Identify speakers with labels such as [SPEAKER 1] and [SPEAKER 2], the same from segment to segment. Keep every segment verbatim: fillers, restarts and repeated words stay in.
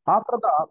[SPEAKER 1] After the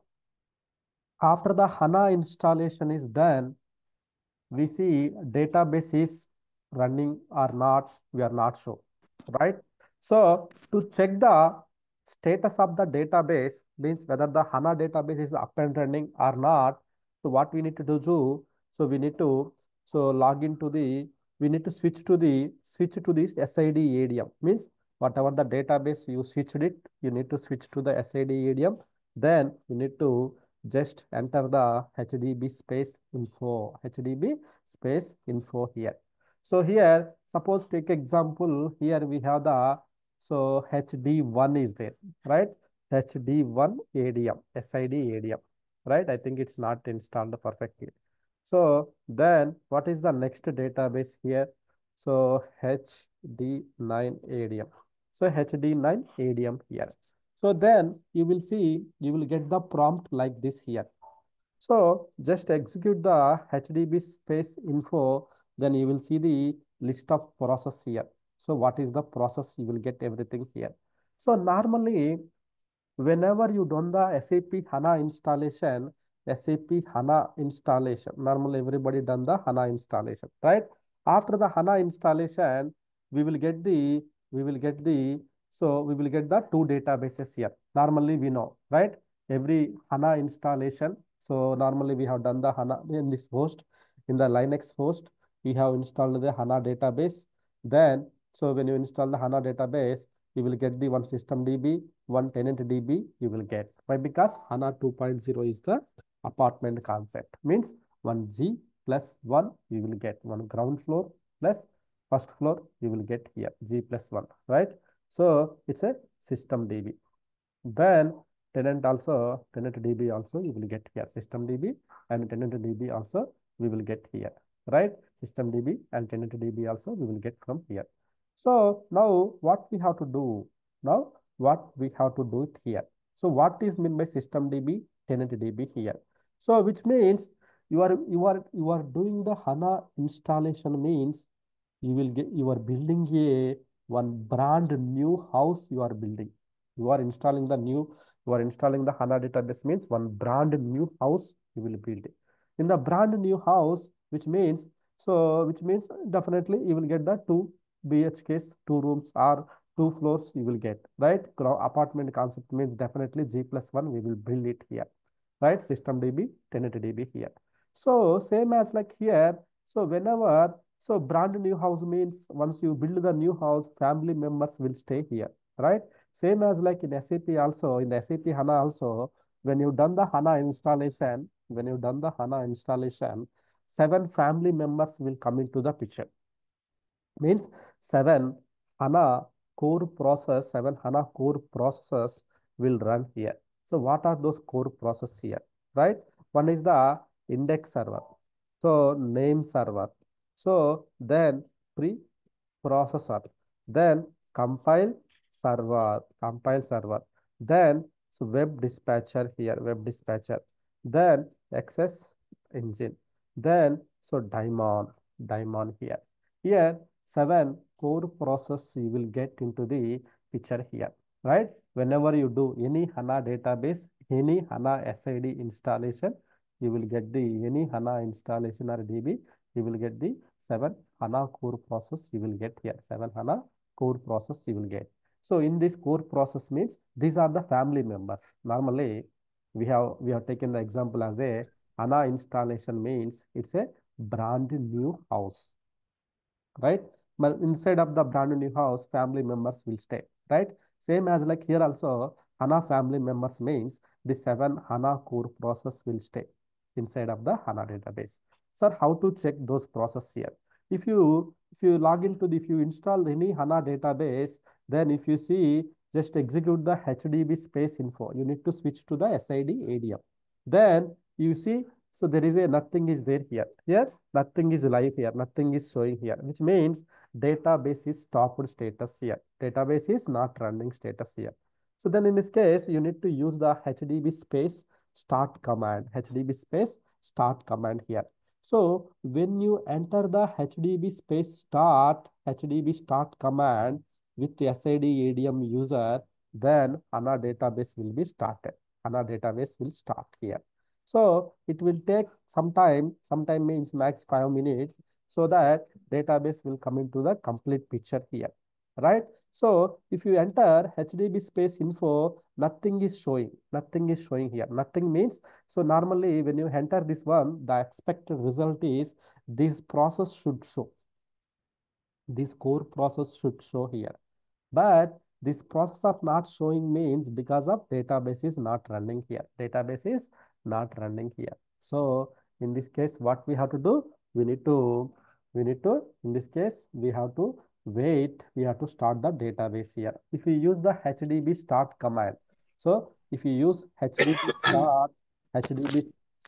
[SPEAKER 1] after the HANA installation is done, we see database is running or not, we are not sure, right? So to check the status of the database means whether the HANA database is up and running or not. So what we need to do, so we need to so log into the we need to switch to the switch to this S I D A D M means whatever the database you switched it, you need to switch to the S I D A D M. Then you need to just enter the H D B space info, H D B space info here. So here, suppose take example, here we have the, so H D one is there, right? H D one A D M, S I D A D M, right? I think it's not installed perfectly. So then what is the next database here? So H D nine A D M. So H D nine A D M here. So then you will see, you will get the prompt like this here. So just execute the H D B space info, then you will see the list of process here. So what is the process? You will get everything here. So normally, whenever you done the S A P HANA installation, S A P HANA installation, normally everybody done the HANA installation, right? After the HANA installation, we will get the, we will get the, so we will get the two databases here. Normally we know, right? Every HANA installation. So normally we have done the HANA in this host, in the Linux host, we have installed the HANA database. Then, so when you install the HANA database, you will get the one system D B, one tenant D B you will get. Why? Because HANA two point oh is the apartment concept. Means one G plus one you will get one ground floor plus first floor you will get here G plus one, right? So it's a system D B. Then tenant also, tenant D B also you will get here system D B, and tenant D B also we will get here, right? System D B and tenant D B also we will get from here. So now what we have to do? Now what we have to do it here. So what is meant by system D B, tenant D B here? So which means you are you are you are doing the HANA installation means you will get, you are building a one brand new house you are building. You are installing the new, you are installing the HANA database means one brand new house you will build. In the brand new house, which means, so which means definitely you will get the two B H Ks, two rooms or two floors you will get, right? Apartment concept means definitely G plus one we will build it here, right? System D B, tenant D B here. So same as like here. So whenever, so brand new house means once you build the new house, family members will stay here, right? Same as like in S A P also, in the S A P HANA also, when you done the HANA installation, when you done the HANA installation, seven family members will come into the picture. Means seven HANA core process, seven HANA core processes will run here. So what are those core processes here, right? One is the index server. So name server. So then pre-processor. Then compile server, compile server. Then so web dispatcher here, web dispatcher. Then access engine. Then so daemon, daemon here. Here seven core process you will get into the picture here, right? Whenever you do any HANA database, any HANA S I D installation, you will get the any HANA installation or D B, you will get the seven HANA core process you will get here, seven HANA core process you will get. So in this core process means these are the family members. Normally, we have we have taken the example as a HANA installation means it's a brand new house, right? But inside of the brand new house, family members will stay, right? Same as like here also, HANA family members means the seven HANA core process will stay inside of the HANA database. Sir, how to check those process here? If you if you log into the, if you install any HANA database, then if you see, just execute the H D B space info. You need to switch to the S I D A D M. Then you see, so there is a nothing is there here. Here, nothing is live here. Nothing is showing here, which means database is stopped status here. Database is not running status here. So then in this case, you need to use the H D B space start command, H D B space start command here. So when you enter the H D B space start, H D B start command with the S I D A D M user, then HANA database will be started. HANA database will start here. So it will take some time, some time means max five minutes, so that database will come into the complete picture here, right? So if you enter H D B space info, nothing is showing, nothing is showing here. Nothing means, so normally when you enter this one, the expected result is this process should show. This core process should show here. But this process of not showing means because of database is not running here. Database is not running here. So in this case, what we have to do? We need to, we need to, in this case, we have to wait. We have to start the database here. If you use the H D B start command. So if you use H D B start, H D B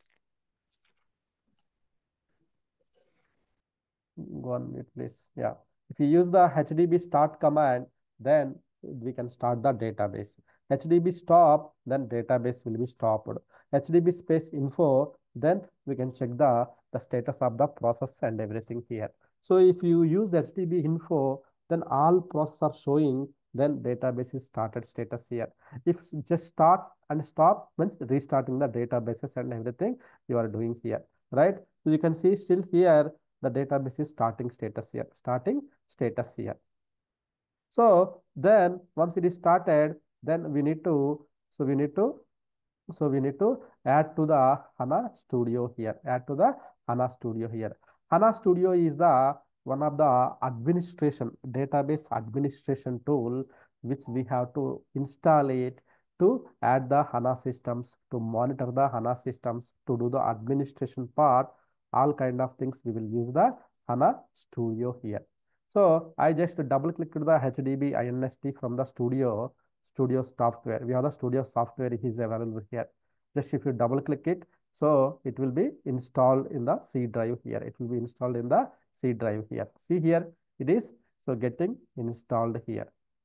[SPEAKER 1] one minute, please. Yeah. If you use the H D B start command, then we can start the database. H D B stop, then database will be stopped. H D B space info, then we can check the, the status of the process and everything here. So if you use H D B info, then all process are showing, then database is started status here. If just start and stop means restarting the databases and everything you are doing here, right? So you can see still here the database is starting status here, starting status here. So then once it is started, then we need to, so we need to, so we need to add to the HANA Studio here, add to the HANA Studio here. HANA Studio is the one of the administration, database administration tool, which we have to install it to add the HANA systems, to monitor the HANA systems, to do the administration part, all kind of things we will use the HANA Studio here. So I just double clicked the H D B inst from the studio, studio software. We have the studio software is available here. Just if you double click it, so it will be installed in the C drive here. It will be installed in the C drive here. See here, it is so getting installed here.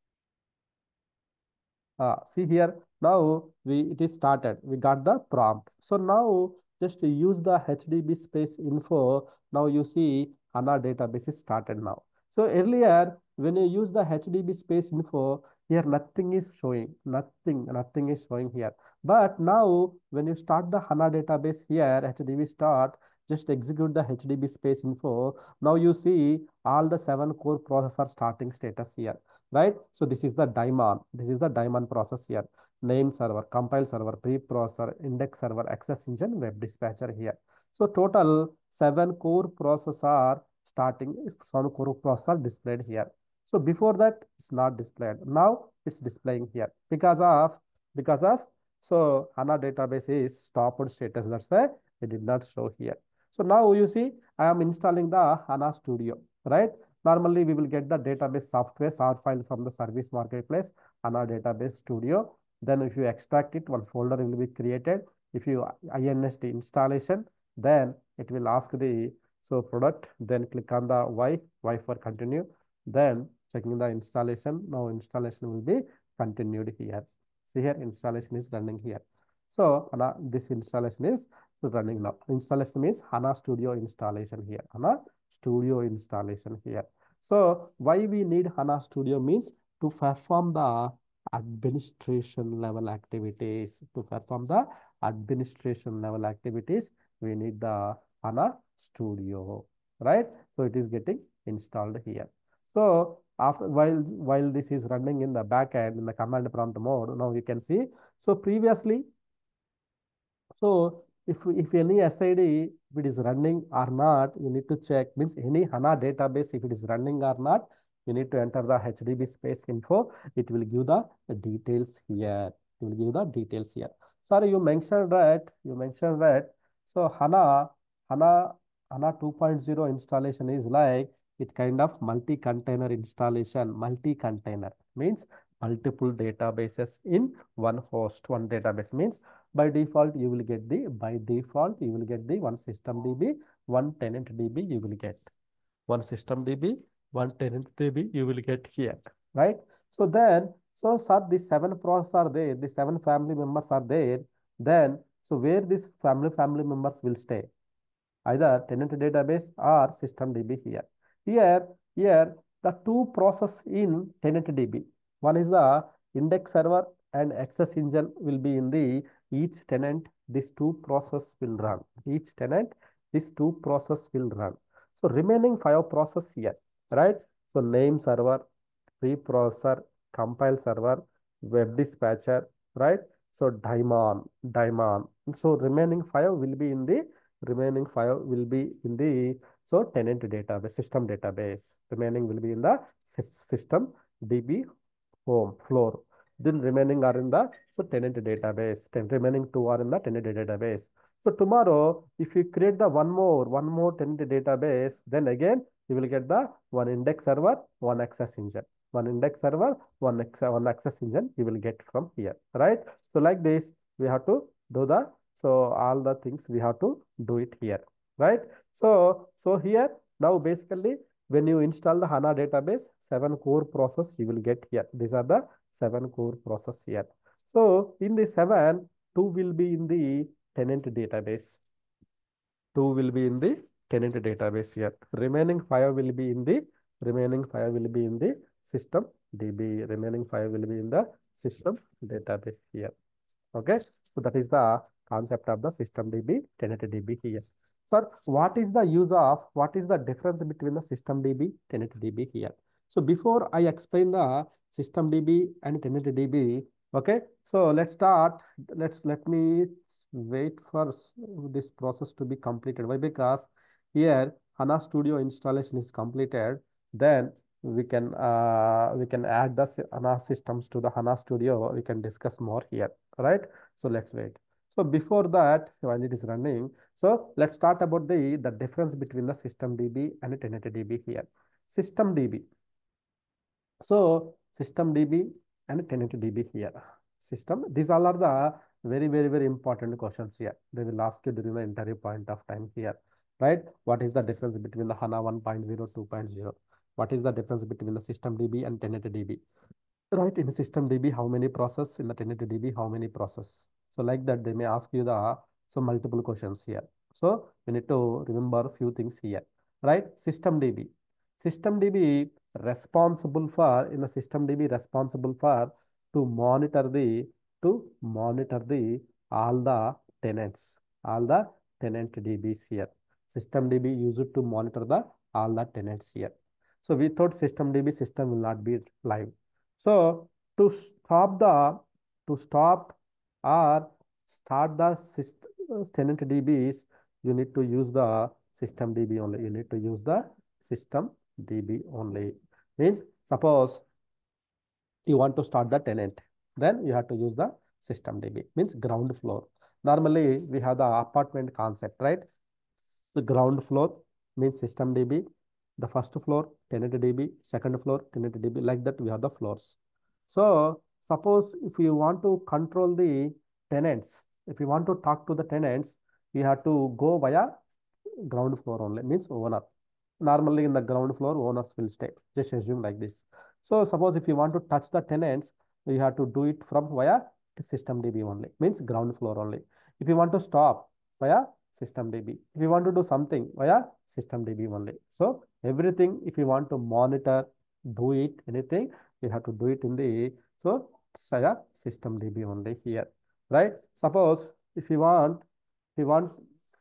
[SPEAKER 1] Uh, see here, now we it is started. We got the prompt. So now just use the H D B space info. Now you see HANA database is started now. So earlier, when you use the H D B space info, here nothing is showing, nothing, nothing is showing here. But now when you start the HANA database here, H D B start, just execute the H D B space info. Now you see all the seven core processor starting status here, right? So this is the daemon. This is the daemon process here. Name server, compile server, preprocessor, index server, access engine, web dispatcher here. So total seven core processor starting, seven core processor displayed here. So before that, it's not displayed. Now it's displaying here because of, because of, so HANA database is stopped status. That's why it did not show here. So now you see, I am installing the HANA Studio, right? Normally, we will get the database software source file from the service marketplace, HANA database studio. Then if you extract it, one folder will be created. If you inst installation, then it will ask the, so product, then click on the Y, Y for continue. Then checking the installation. Now installation will be continued here. See here, installation is running here. So HANA, this installation is running now. Installation means HANA Studio installation here. HANA Studio installation here. So why we need HANA Studio means to perform the administration level activities. To perform the administration level activities, we need the HANA Studio, right? So it is getting installed here. So after while while this is running in the backend in the command prompt mode, now you can see. So previously, so if if any S I D if it is running or not, you need to check. Means any HANA database if it is running or not, you need to enter the H D B space info. It will give the details here. It will give the details here. Sorry, you mentioned that you mentioned that. So HANA HANA HANA two point oh installation is like it kind of multi-container installation. Multi-container means multiple databases in one host. One database means by default you will get the by default you will get the one system D B, one tenant D B you will get. One system D B, one tenant D B you will get here, right? So then, so sir, the seven pros are there, the seven family members are there. Then, so where these family family members will stay? Either tenant database or system D B here. Here, here the two process in tenant D B. One is the index server and access engine will be in the each tenant, these two process will run. Each tenant, these two process will run. So remaining five process here, right? So name server, preprocessor, compile server, web dispatcher, right? So daemon, daemon. So remaining five will be in the remaining five will be in the so tenant database, system database. Remaining will be in the system D B home floor. Then remaining are in the so tenant database. Ten, remaining two are in the tenant database. So tomorrow, if you create the one more, one more tenant database, then again you will get the one index server, one access engine. One index server, one, ex one access engine you will get from here, right? So like this, we have to do the, so all the things we have to do it here, right? So, so here, now basically, when you install the HANA database, seven core process you will get here. These are the seven core process here. So in the seven, two will be in the tenant database. Two will be in the tenant database here. Remaining five will be in the remaining five will be in the system D B. Remaining five will be in the system database here. Okay, so that is the concept of the system D B, tenant D B here. Sir, what is the use of, what is the difference between the system D B, tenant D B here? So before I explain the system D B and tenant D B, okay, so let's start. Let's let me wait for this process to be completed. Why? Because here HANA Studio installation is completed. Then we can uh, we can add the HANA systems to the HANA Studio. We can discuss more here, right? So let's wait. So before that, while it is running, so let's start about the the difference between the system D B and tenant D B here. System D B. So system D B and tenant D B here. System. These all are the very very very important questions here. They will ask you during the interview point of time here, right? What is the difference between the HANA one point zero, two point zero? What is the difference between the system D B and tenant D B? Right, in system D B, how many process? In the tenant D B, how many process? So like that, they may ask you the so multiple questions here. So we need to remember a few things here, right? System D B. System D B responsible for, in the system D B responsible for to monitor the, to monitor the all the tenants, all the tenant D Bs here. System D B used to monitor the all the tenants here. So without system D B, system will not be live. So to stop the, to stop or start the system, tenant D Bs, you need to use the system D B only. You need to use the system D B only. Means suppose you want to start the tenant, then you have to use the system D B. Means ground floor. Normally we have the apartment concept, right? The ground floor means system D B. The first floor tenant D B, second floor tenant D B. Like that we have the floors. So suppose if you want to control the tenants, if you want to talk to the tenants, we have to go via ground floor only, means owner. Normally in the ground floor, owners will stay. Just assume like this. So suppose if you want to touch the tenants, you have to do it from via system D B only, means ground floor only. If you want to stop via system D B, if you want to do something via system D B only. So everything, if you want to monitor, do it, anything, you have to do it in the, so via system D B only here, right? Suppose if you want, if you want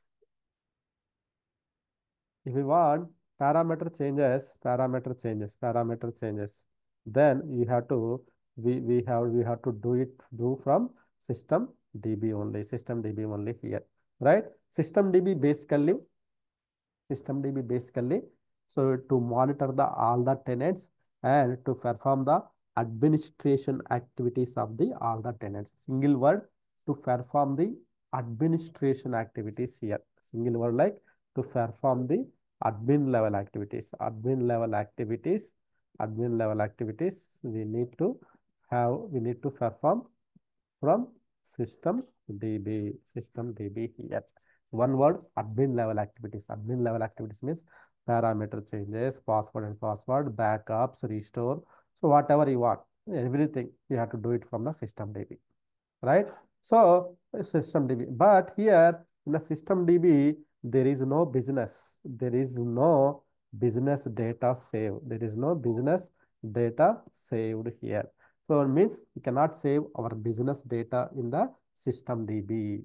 [SPEAKER 1] if you want parameter changes, parameter changes, parameter changes, then you have to, we, we have, we have to do it, do from system D B only, system D B only here, right? System D B basically, system D B basically, so to monitor the all the tenants and to perform the administration activities of the all the tenants. Single word, to perform the administration activities here. Single word like to perform the admin level activities. Admin level activities, admin level activities we need to have, we need to perform from system D B, system D B here. One word, admin level activities. Admin level activities means parameter changes, password and password, backups, restore. So whatever you want, everything you have to do it from the system D B, right? So system D B, but here in the system D B, there is no business. There is no business data saved. There is no business data saved here. So it means we cannot save our business data in the system D B.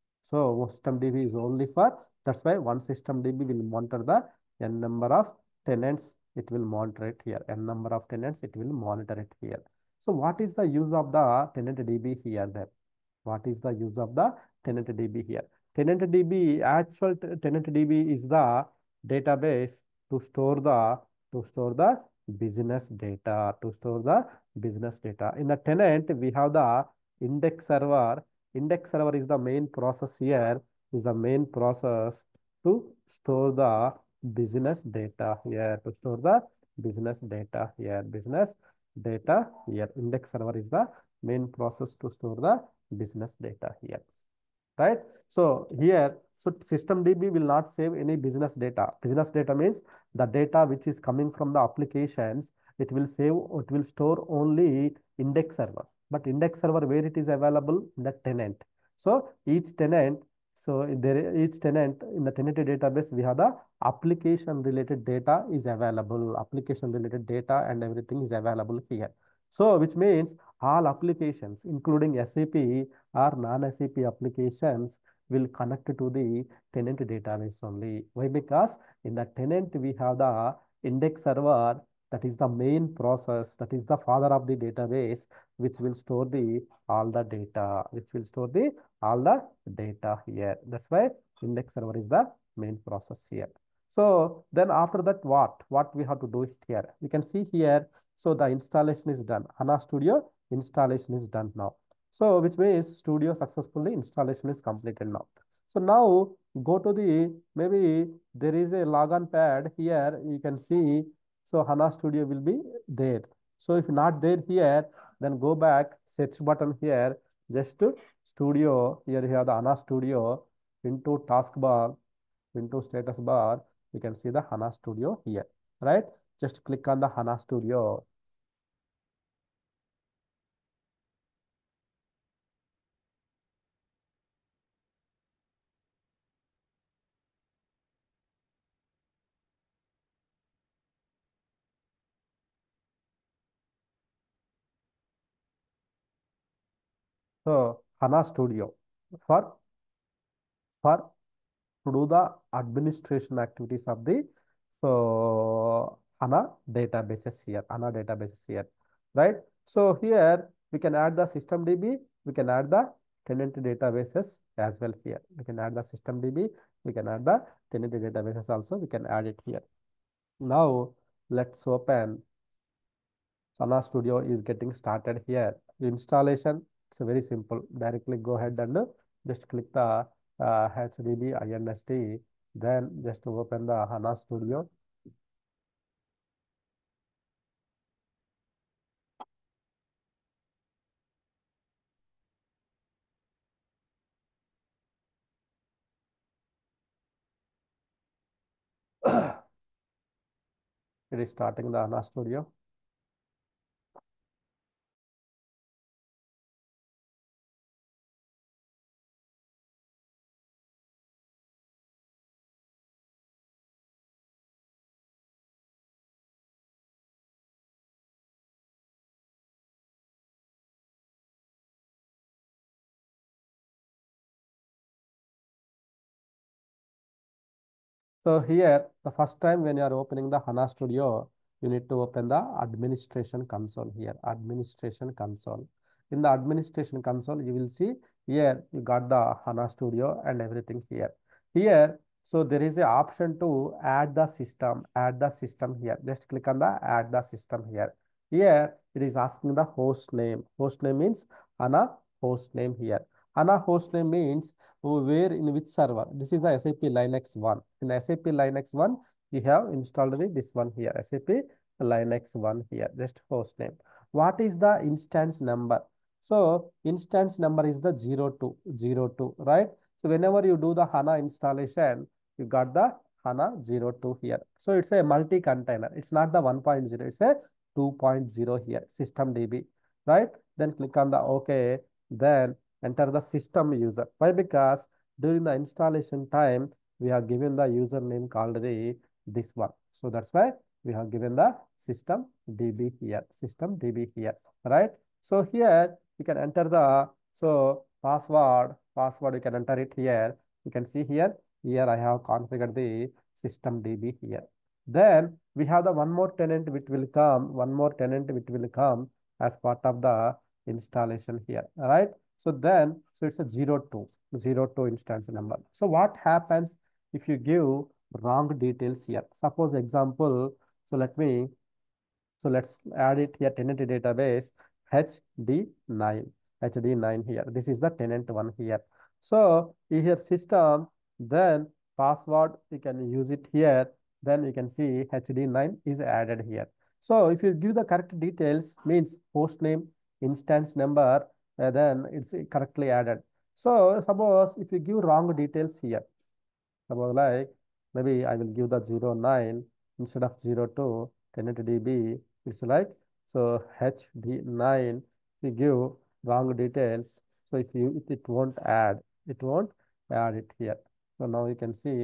[SPEAKER 1] So system D B is only for, that's why one system D B will monitor the n number of tenants, it will monitor it here. N number of tenants, it will monitor it here. So what is the use of the tenant D B here then? What is the use of the tenant D B here? Tenant D B, actual tenant D B is the database to store the to store the business data, to store the business data. In the tenant, we have the index server. Index server is the main process here, is the main process to store the business data here, to store the business data here, business data here. Index server is the main process to store the business data here, right? So here, so system D B will not save any business data. Business data means the data which is coming from the applications, it will save, it will store only index server. But index server, where it is available? In the tenant. So each tenant, so there each tenant in the tenant database, we have the application related data is available. Application related data and everything is available here. So which means all applications, including S A P or non-S A P applications, will connect to the tenant database only. Why? Because in the tenant, we have the index server, that is the main process, that is the father of the database, which will store the all the data, which will store the all the data here. That's why index server is the main process here. So then after that, what? What we have to do here? You can see here, so the installation is done. HANA Studio installation is done now. So which means Studio successfully installation is completed now. So now go to the, maybe there is a logon pad here, you can see, so HANA Studio will be there. So if not there here, then go back, search button here, just to Studio, here you have the HANA Studio, into taskbar, into status bar, you can see the HANA Studio here, right? Just click on the HANA Studio. So HANA Studio for for to do the administration activities of the, so HANA databases here, HANA databases here, right? So here we can add the system D B, we can add the tenant databases as well here. We can add the system D B, we can add the tenant databases also, we can add it here. Now let's open HANA Studio is getting started here. Installation, it's very simple. Directly go ahead and just click the uh, H D B inst, then just open the HANA Studio. It is starting the HANA Studio. So here, the first time when you are opening the HANA Studio, you need to open the administration console here, administration console. In the administration console, you will see here, you got the HANA Studio and everything here. Here, so there is a option to add the system, add the system here. Just click on the add the system here. Here, it is asking the host name. Host name means HANA host name here. HANA host name means where, in which server. This is the S A P Linux one. In S A P Linux one, we have installed the, this one here, S A P Linux one here, just host name. What is the instance number? So instance number is the zero two, zero two, right? So whenever you do the HANA installation, you got the HANA zero two here. So it's a multi-container. It's not the one point zero, it's a two point zero here, system D B, right? Then click on the OK. Then enter the system user. Why? Because during the installation time, we have given the username called the this one. So that's why we have given the system D B here, system D B here, right? So here you can enter the, so password, password you can enter it here. You can see here, here I have configured the system D B here. Then we have the one more tenant which will come, one more tenant which will come as part of the installation here, all right? So then, so it's a zero two, zero two instance number. So what happens if you give wrong details here? Suppose example, so let me, so let's add it here, tenant database H D nine, H D nine here. This is the tenant one here. So here system, then password, you can use it here. Then you can see H D nine is added here. So if you give the correct details, means host name, instance number, uh, then it's correctly added. So suppose if you give wrong details here, suppose like maybe I will give the zero nine instead of zero two tenant D B. It's like so H D nine. You give wrong details. So if you it, it won't add, it won't add it here. So now you can see,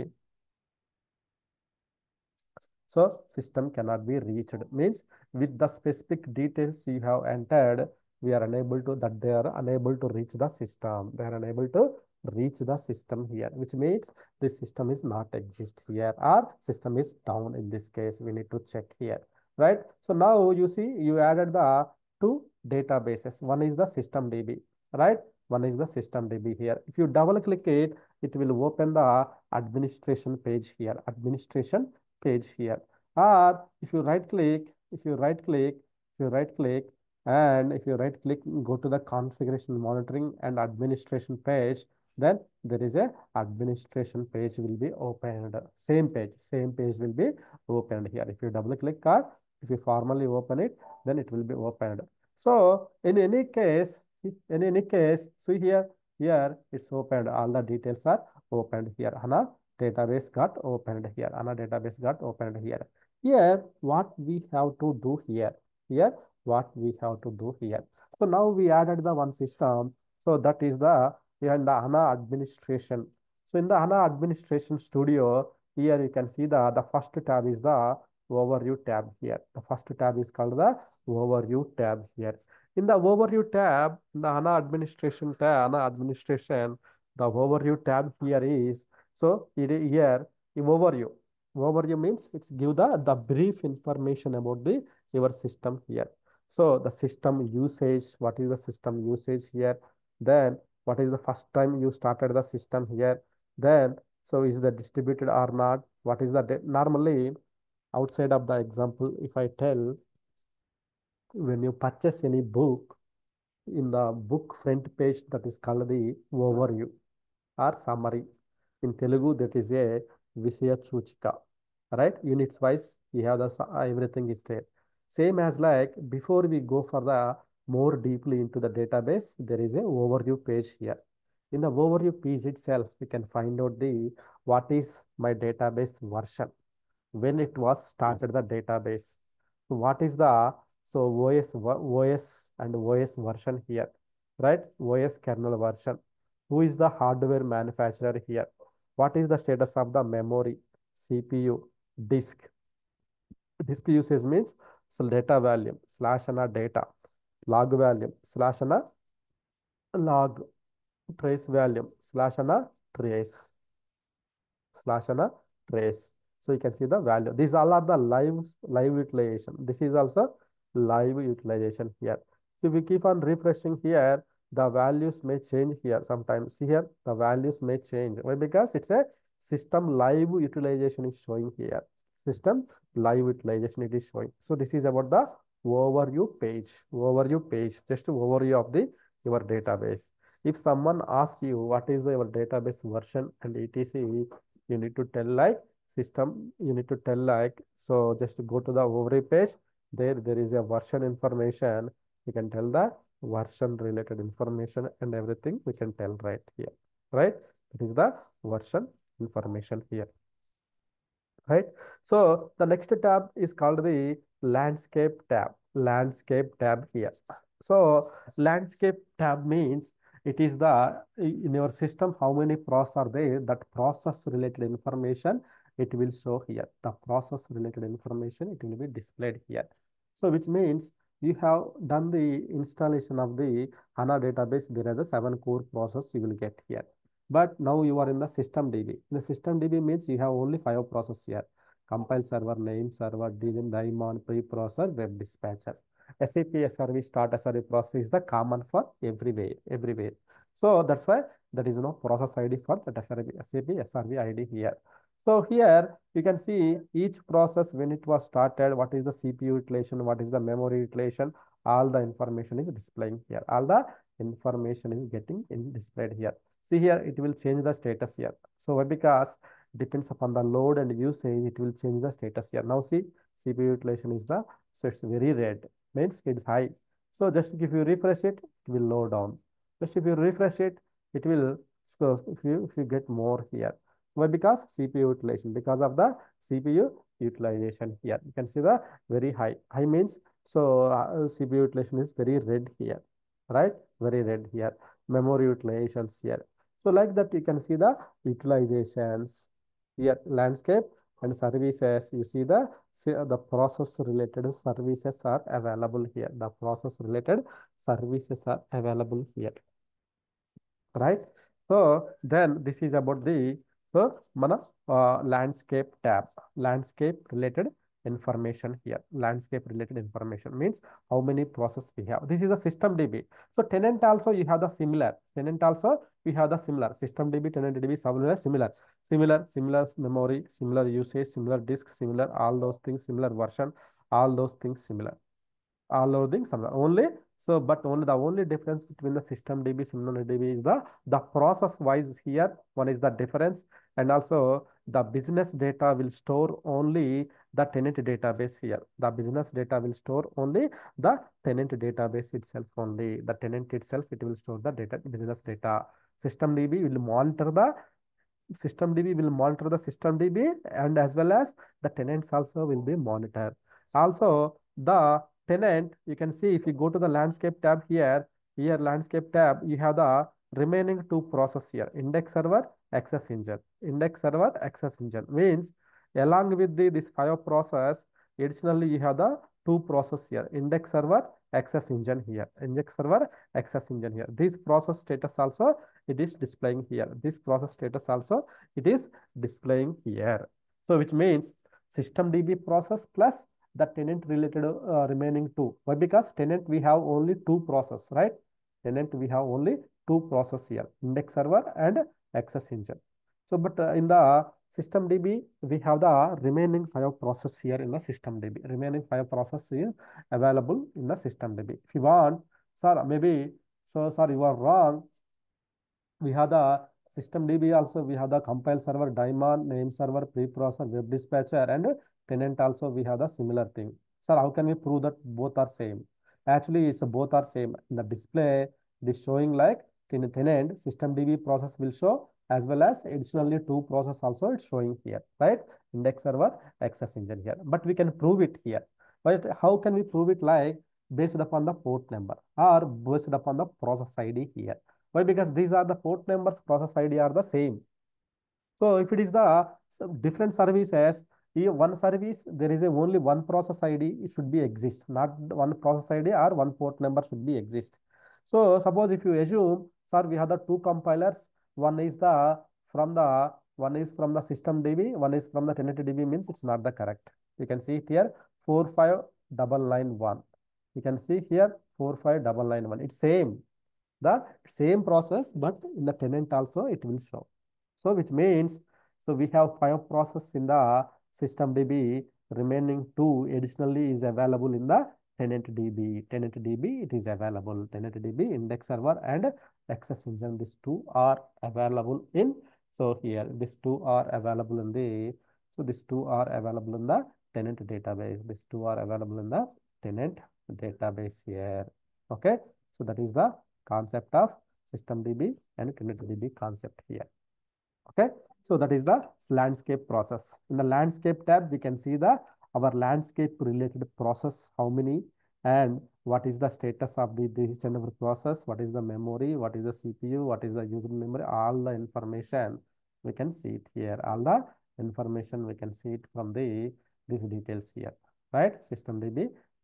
[SPEAKER 1] so system cannot be reached. Means with the specific details you have entered, we are unable to, that they are unable to reach the system. They are unable to reach the system here, which means this system is not exist here, or system is down in this case. We need to check here, right? So now you see you added the two databases. One is the system D B, right? One is the system D B here. If you double click it, it will open the administration page here, administration page here. Or if you right click, if you right click, if you right click, and if you right click, go to the configuration monitoring and administration page, then there is a administration page will be opened. Same page, same page will be opened here. If you double click or if you formally open it, then it will be opened. So in any case, in any case, see here, here it's opened. All the details are opened here. HANA database got opened here. HANA database got opened here. Here, what we have to do here? Here, what we have to do here? So now we added the one system. So that is the in the HANA administration. So in the HANA administration studio, here you can see the the first tab is the overview tab here. The first tab is called the overview tab here. In the overview tab, in the HANA administration tab, HANA administration, the overview tab here is, so it is here, the overview. Overview means it's give the, the brief information about the your system here. So the system usage, what is the system usage here? Then what is the first time you started the system here? Then so is the distributed or not? What is the normally outside of the example, if I tell, when you purchase any book, in the book front page, that is called the overview or summary. In Telugu, that is a Visaya Suchika, right? Units wise, we have the everything is there. Same as like before we go for the more deeply into the database, there is a overview page here. In the overview page itself, we can find out the what is my database version, when it was started the database. So what is the, so O S, O S and O S version here, right? O S kernel version. Who is the hardware manufacturer here? What is the status of the memory, C P U, disk? Disk usage means so data volume slash ana data, log volume slash ana log, trace volume slash ana trace, slash and a trace. So you can see the value. These all are the live live utilization. This is also live utilization here. So we keep on refreshing here, the values may change here sometimes. See here, the values may change. Why? Because it's a system live utilization is showing here. System live utilization it is showing. So this is about the overview page. Overview page, just overview of the your database. If someone asks you what is the, your database version and et cetera, you need to tell like system, you need to tell like, so just go to the overview page. There, there is a version information. You can tell the version related information and everything we can tell right here, right? It is the version information here, right? So the next tab is called the landscape tab, landscape tab here. So landscape tab means it is the, in your system, how many process are there, that process related information, it will show here. The process related information, it will be displayed here. So which means you have done the installation of the HANA database, there are the seven core process you will get here. But now you are in the system D B. In the system D B means you have only five process here. Compile server, name server, daemon, preprocessor, web dispatcher. S A P S R V start S R V process is the common for everywhere, everywhere. So that's why there is no process I D for that S A P S R V I D here. So here you can see each process when it was started, what is the C P U utilization, what is the memory utilization, all the information is displaying here. All the information is getting in displayed here. See here, it will change the status here. So because depends upon the load and usage, it will change the status here. Now see, C P U utilization is the, so it's very red, means it's high. So just if you refresh it, it will low down. Just if you refresh it, it will, so if you, if you get more here. Why? Because C P U utilization, because of the C P U utilization here. You can see the very high. High means, so uh, C P U utilization is very red here, right? Very red here. Memory utilizations here. So like that, you can see the utilizations here, landscape and services. You see the, see, uh, the process related services are available here. The process related services are available here, right? So then this is about the, so mana uh, landscape tab, landscape related information here. Landscape related information means how many process we have. This is a system D B. So tenant also you have the similar. Tenant also we have the similar. System D B, tenant D B, similar, similar, similar, similar memory, similar usage, similar disk, similar all those things, similar version, all those things similar. All loading similar only. So but only the only difference between the system D B, similar D B is the the process wise here. One is the difference, and also the business data will store only the tenant database here. The business data will store only the tenant database itself only. The tenant itself, it will store the data, business data. System D B will monitor the system D B will monitor the system D B, and as well as the tenants also will be monitored. Also, the tenant, you can see if you go to the landscape tab here, here landscape tab, you have the remaining two process here, index server, access engine. Index server, access engine means along with the this five process, additionally you have the two process here, index server, access engine here, index server, access engine here. This process status also it is displaying here. This process status also it is displaying here. So which means system D B process plus the tenant related uh, remaining two. Why? Because tenant we have only two process, right? Tenant we have only two process here, index server and access engine. So but uh, in the system D B, we have the remaining five process here in the system D B. Remaining five process is available in the system D B. If you want, sir, maybe, so sir, you are wrong. We have the system D B also, we have the compile server, daemon, name server, preprocessor, web dispatcher, and tenant also we have the similar thing. Sir, how can we prove that both are same? Actually, it's both are same. In the display, it is showing like ten tenant, system D B process will show, as well as additionally two process also it's showing here, right? Index server, access engine here. But we can prove it here. But how can we prove it? Like based upon the port number or based upon the process I D here. Why? Because these are the port numbers, process I D are the same. So if it is the different services, one service, there is a only one process I D, it should be exist, not one process I D or one port number should be exist. So suppose if you assume, sir, we have the two compilers, one is the from the one is from the system D B, one is from the tenant D B, means it's not the correct. You can see it here, four five nine nine one. You can see here four five nine nine one. It's same, the same process, but in the tenant also it will show. So which means, so we have five process in the system D B, remaining two additionally is available in the tenant D B. Tenant D B, it is available. Tenant D B, index server and access engine, these two are available in, so here these two are available in the, so these two are available in the tenant database. These two are available in the tenant database here. Okay, so that is the concept of system D B and tenant D B concept here. Okay, so that is the landscape process. In the landscape tab, we can see the our landscape related process, how many and what is the status of the this and every process, what is the memory, what is the C P U, what is the user memory, all the information we can see it here. All the information we can see it from the these details here, right? System D B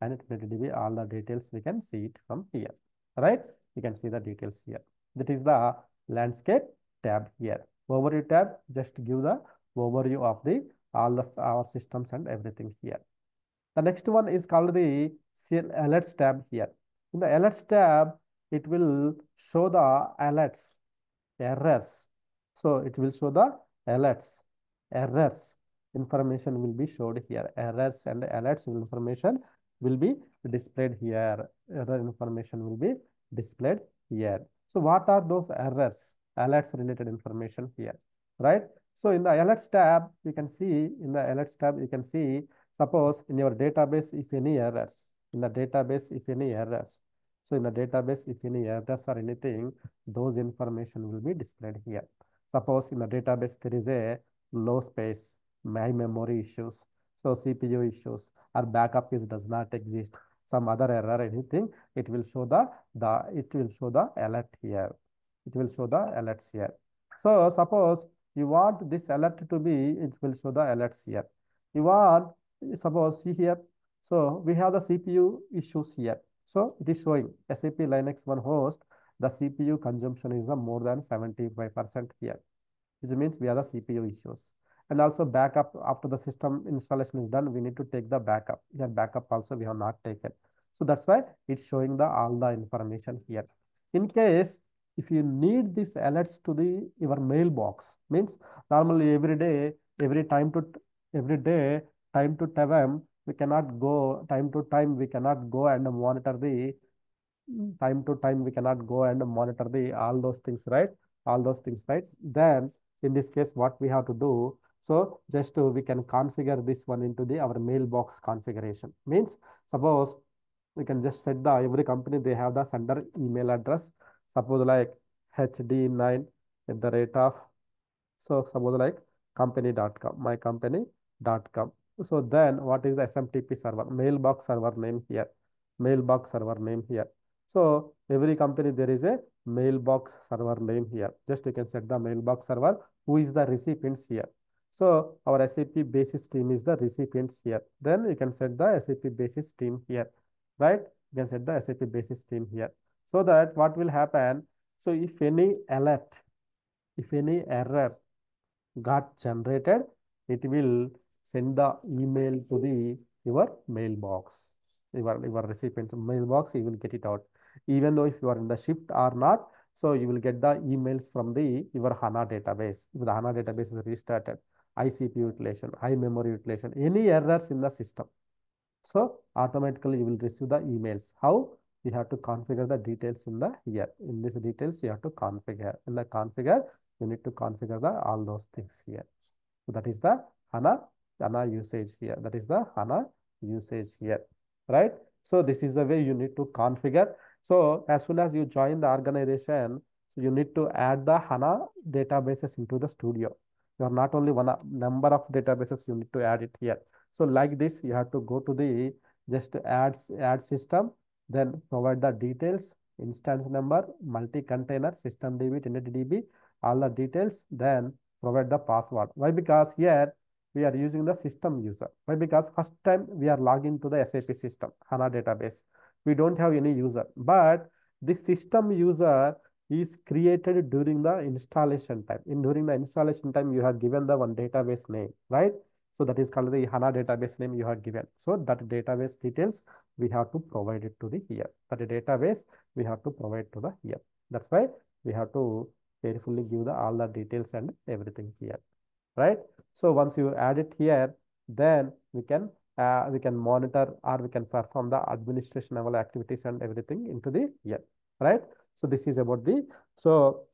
[SPEAKER 1] and twenty D B, all the details we can see it from here, right? You can see the details here. That is the landscape tab here. Overview tab just give the overview of the all the our systems and everything here. The next one is called the alerts tab here. In the alerts tab, it will show the alerts, errors. So it will show the alerts, errors. Information will be showed here. Errors and alerts information will be displayed here. Error information will be displayed here. So what are those errors? Alerts related information here, right? So in the alerts tab, you can see in the alerts tab, you can see suppose in your database, if any errors, in the database, if any errors. So in the database, if any errors or anything, those information will be displayed here. Suppose in the database, there is a low space, my memory issues, so C P U issues, or backup is does not exist, some other error, anything, it will show the, the it will show the alert here. It will show the alerts here. So suppose you want this alert to be, it will show the alerts here. You want, suppose see here, so we have the C P U issues here. So it is showing S A P Linux one host, the C P U consumption is the more than seventy-five percent here, which means we have the C P U issues. And also backup after the system installation is done, we need to take the backup. Here backup also we have not taken. So that's why it's showing the all the information here. In case if you need this alerts to the your mailbox, means normally every day, every time to every day, time to time, we cannot go, time to time, we cannot go and monitor the time to time, we cannot go and monitor the all those things, right? All those things, right? Then in this case, what we have to do, so just to, we can configure this one into the our mailbox configuration. Means suppose we can just set the every company they have the sender email address. Suppose like H D nine at the rate of, so suppose like company dot com, my company dot com. So then what is the S M T P server? Mailbox server name here. Mailbox server name here. So every company there is a mailbox server name here. Just you can set the mailbox server. Who is the recipients here? So our S A P basis team is the recipients here. Then you can set the S A P basis team here, right? You can set the S A P basis team here. So that what will happen? So if any alert, if any error got generated, it will send the email to the your mailbox, your, your recipient mailbox, you will get it out. Even though if you are in the shift or not, so you will get the emails from the your HANA database. If the HANA database is restarted, I C P utilization, high memory utilization, any errors in the system. So automatically you will receive the emails. How? You have to configure the details in the here. In this details, you have to configure. In the configure, you need to configure the all those things here. So that is the HANA, HANA usage here. That is the HANA usage here, right? So this is the way you need to configure. So as soon as you join the organization, so you need to add the HANA databases into the studio. You are not only one number of databases, you need to add it here. So like this, you have to go to the just add, add system, then provide the details, instance number, multi-container, system D B, tenant D B, all the details, then provide the password. Why? Because here we are using the system user. Why? Because first time we are logging to the S A P system, HANA database. We don't have any user, but this system user is created during the installation time. In during the installation time, you have given the one database name, right? So that is called the HANA database name you have given. So that database details we have to provide it to the here. That database we have to provide to the here. That's why we have to carefully give the all the details and everything here, right? So once you add it here, then we can uh, we can monitor or we can perform the administration level activities and everything into the here, right? So this is about the so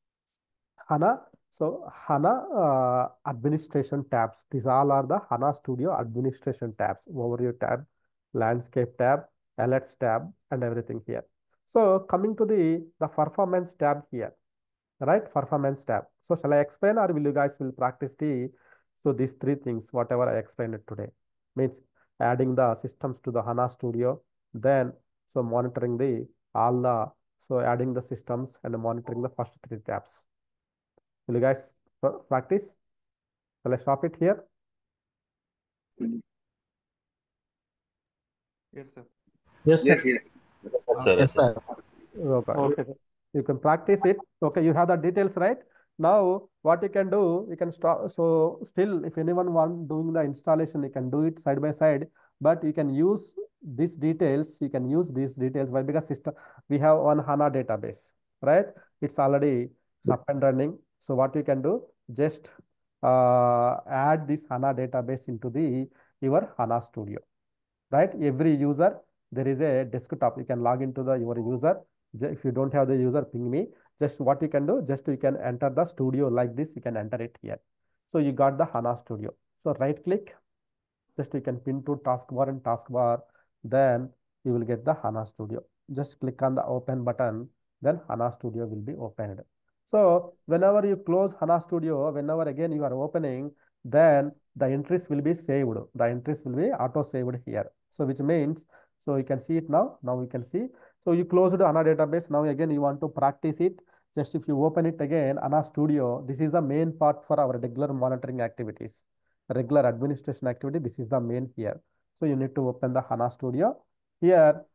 [SPEAKER 1] HANA. So HANA uh, administration tabs. These all are the HANA Studio administration tabs. Overview tab, landscape tab, alerts tab, and everything here. So coming to the the performance tab here, right? Performance tab. So shall I explain or will you guys will practice the, so these three things, whatever I explained it today, means adding the systems to the HANA Studio, then so monitoring the all the, so adding the systems and monitoring the first three tabs. Will you guys practice? Shall I stop it here?
[SPEAKER 2] Yes, sir.
[SPEAKER 3] Yes, sir.
[SPEAKER 4] Yes, yes.
[SPEAKER 5] Yes,
[SPEAKER 2] Uh,
[SPEAKER 5] sir. Yes,
[SPEAKER 1] Yes,
[SPEAKER 5] sir.
[SPEAKER 1] sir. Okay.
[SPEAKER 2] okay, sir.
[SPEAKER 1] You can practice it. Okay, you have the details, right? Now, what you can do, you can start. So, still, if anyone want doing the installation, you can do it side by side. But you can use these details. You can use these details. Why? Because system we have one HANA database, right? It's already up and running. So, what you can do, just uh, add this HANA database into the your HANA Studio, right? Every user, there is a desktop. You can log into the your user. If you don't have the user, ping me. Just what you can do, just you can enter the studio like this. You can enter it here. So you got the HANA Studio. So right click, just you can pin to taskbar and taskbar. Then you will get the HANA Studio. Just click on the open button. Then HANA Studio will be opened. So whenever you close HANA Studio, whenever again you are opening, then the entries will be saved. The entries will be auto saved here. So which means, so you can see it now. Now you can see. So you closed HANA database. Now again you want to practice it. Just if you open it again, HANA Studio, this is the main part for our regular monitoring activities, regular administration activity. This is the main here. So you need to open the HANA Studio. Here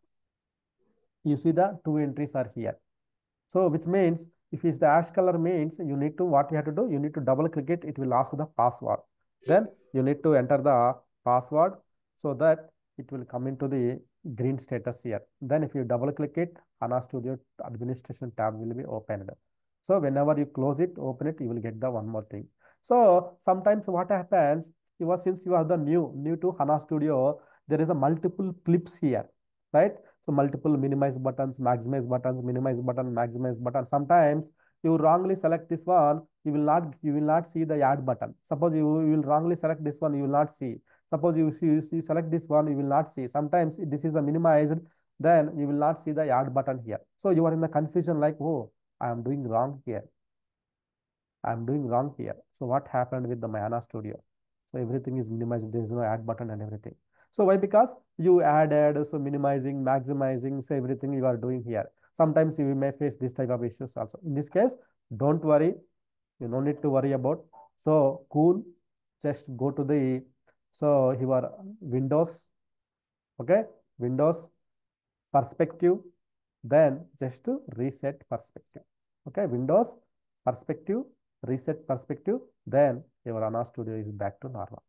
[SPEAKER 1] you see the two entries are here. So which means if it's the ash color means you need to, what you have to do, you need to double click it. It will ask the password. Then you need to enter the password so that it will come into the green status here. Then if you double click it, HANA Studio administration tab will be opened. So whenever you close it, open it, you will get the one more thing. So sometimes what happens, you are, since you are the new, new to HANA Studio, there is a multiple clips here, right? So multiple minimize buttons, maximize buttons, minimize button, maximize button. Sometimes you wrongly select this one, you will not you will not see the add button. Suppose you, you will wrongly select this one, you will not see. Suppose you see you see select this one, you will not see. Sometimes this is the minimized, then you will not see the add button here. So you are in the confusion like, oh, I am doing wrong here. I'm doing wrong here. So what happened with the HANA Studio? So everything is minimized. There is no add button and everything. So why? Because you added, so minimizing, maximizing, so everything you are doing here. Sometimes you may face this type of issues also. In this case, don't worry. You no need to worry about. So cool. Just go to the, so your Windows, okay, Windows perspective, then just to reset perspective. Okay, Windows perspective, reset perspective, then your HANA Studio is back to normal.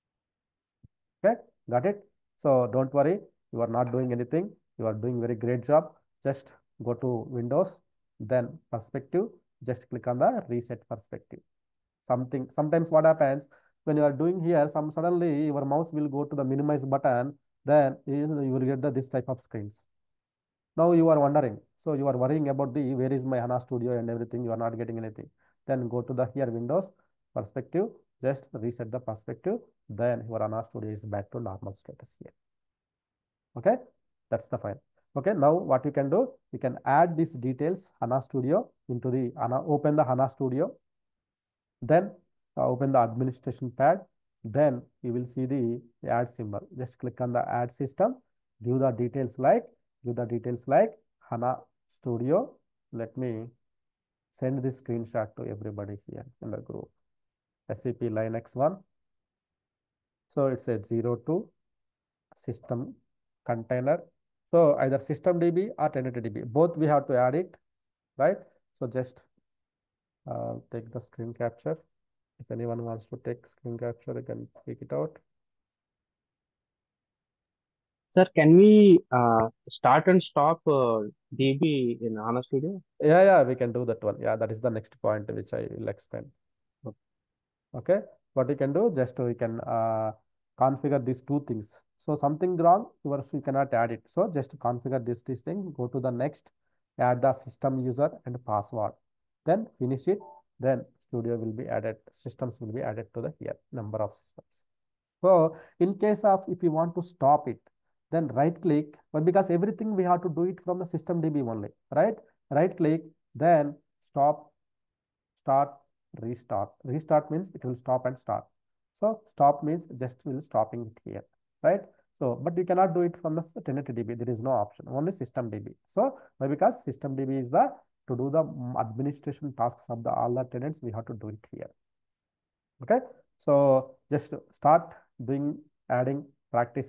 [SPEAKER 1] Okay, got it? So don't worry, you are not doing anything. You are doing very great job. Just go to Windows, then perspective, just click on the reset perspective. Something, sometimes what happens when you are doing here, some suddenly your mouse will go to the minimize button, then you will get the this type of screens. Now you are wondering. So you are worrying about the where is my HANA Studio and everything. You are not getting anything. Then go to the here Windows perspective. Just reset the perspective. Then your HANA Studio is back to normal status here. Okay, that's the file. Okay, now what you can do, you can add these details HANA Studio into the HANA. Open the HANA Studio. Then uh, open the administration pad. Then you will see the add symbol. Just click on the add system. Give the details like, give the details like HANA Studio. Let me send this screenshot to everybody here in the group. S A P Linux one. So it's a zero two system container. So either system D B or tenant D B. Both we have to add it, right? So just uh, take the screen capture. If anyone wants to take screen capture, you can take it out.
[SPEAKER 3] Sir, can we uh, start and stop uh, D B in HANA Studio?
[SPEAKER 1] Yeah, yeah, we can do that one. Yeah, that is the next point which I will explain. Okay, what you can do, just we can uh, configure these two things. So something wrong, yours you cannot add it. So just configure this this thing. Go to the next, add the system user and password. Then finish it. Then Studio will be added. Systems will be added to the here number of systems. So in case of if you want to stop it, then right click, but because everything we have to do it from the system D B only, right? Right click, then stop, start, restart. Restart means it will stop and start. So stop means just will stopping it here, right? So, but you cannot do it from the tenant D B. There is no option, only system D B. So why? Because system D B is the to do the mm, administration tasks of the all the tenants, we have to do it here. Okay. So just start doing adding practice.